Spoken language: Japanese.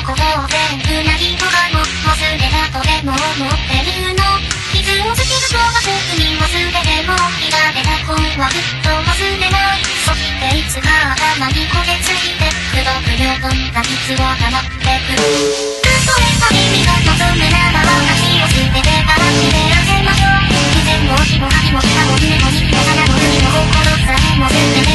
ことを全部何とかも忘れたとでも思ってるの。傷をつけるとはすぐに忘れてもいられた恋はずっと忘れない。そしていつか頭に焦げついて黒くよどんだ傷は溜まってくる。例えば君が望むなら私を全てばらしてあげましょう。以前も死も恥も下も夢も虹も花も海も心さえも全て